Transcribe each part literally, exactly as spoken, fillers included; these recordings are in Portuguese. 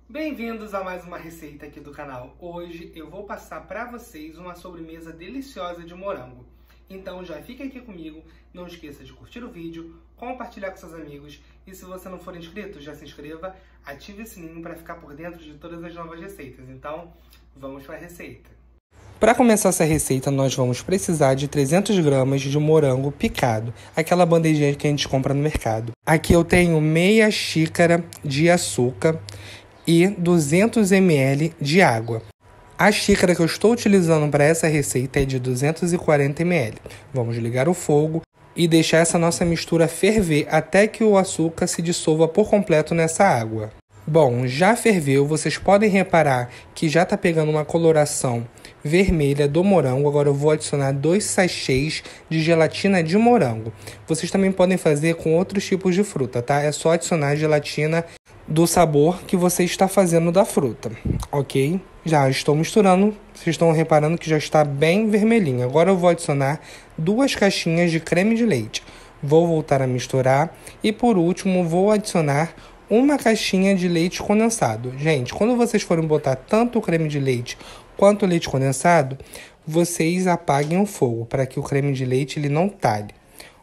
Bem-vindos a mais uma receita aqui do canal. Hoje eu vou passar para vocês uma sobremesa deliciosa de morango. Então já fica aqui comigo, não esqueça de curtir o vídeo, compartilhar com seus amigos e se você não for inscrito, já se inscreva, ative o sininho para ficar por dentro de todas as novas receitas. Então, vamos para a receita. Para começar essa receita, nós vamos precisar de trezentas gramas de morango picado, aquela bandejinha que a gente compra no mercado. Aqui eu tenho meia xícara de açúcar e duzentos mililitros de água. A xícara que eu estou utilizando para essa receita é de duzentos e quarenta mililitros. Vamos ligar o fogo e deixar essa nossa mistura ferver até que o açúcar se dissolva por completo nessa água. Bom, já ferveu, vocês podem reparar que já está pegando uma coloração vermelha do morango. Agora eu vou adicionar dois sachês de gelatina de morango. Vocês também podem fazer com outros tipos de fruta, tá? É só adicionar gelatina do sabor que você está fazendo da fruta, ok? Já estou misturando, vocês estão reparando que já está bem vermelhinho. Agora eu vou adicionar duas caixinhas de creme de leite. Vou voltar a misturar e por último vou adicionar uma caixinha de leite condensado. Gente, quando vocês forem botar tanto o creme de leite quanto o leite condensado, vocês apaguem o fogo para que o creme de leite ele não talhe,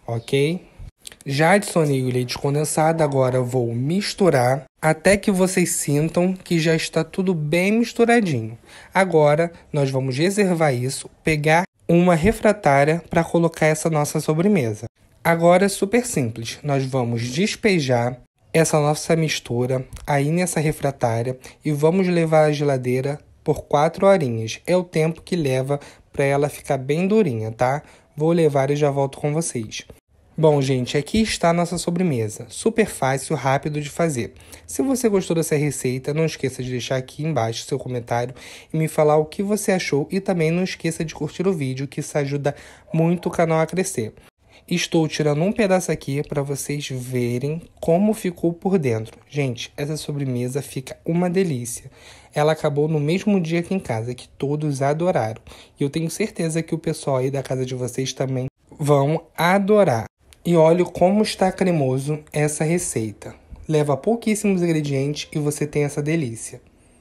ok? Já adicionei o leite condensado, agora eu vou misturar até que vocês sintam que já está tudo bem misturadinho. Agora nós vamos reservar isso, pegar uma refratária para colocar essa nossa sobremesa. Agora é super simples, nós vamos despejar essa nossa mistura aí nessa refratária e vamos levar à geladeira por quatro horinhas. É o tempo que leva para ela ficar bem durinha, tá? Vou levar e já volto com vocês. Bom, gente, aqui está a nossa sobremesa. Super fácil, rápido de fazer. Se você gostou dessa receita, não esqueça de deixar aqui embaixo seu comentário e me falar o que você achou. E também não esqueça de curtir o vídeo, que isso ajuda muito o canal a crescer. Estou tirando um pedaço aqui para vocês verem como ficou por dentro. Gente, essa sobremesa fica uma delícia. Ela acabou no mesmo dia aqui em casa, que todos adoraram. E eu tenho certeza que o pessoal aí da casa de vocês também vão adorar. E olha como está cremoso essa receita. Leva pouquíssimos ingredientes e você tem essa delícia.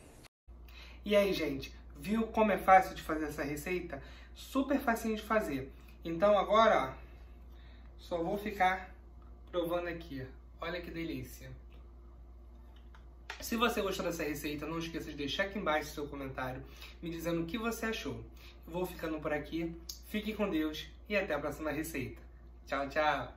E aí, gente, viu como é fácil de fazer essa receita? Super facinho de fazer. Então agora, ó, só vou ficar provando aqui. Olha que delícia. Se você gostou dessa receita, não esqueça de deixar aqui embaixo seu comentário me dizendo o que você achou. Vou ficando por aqui. Fique com Deus e até a próxima receita. Tchau, tchau!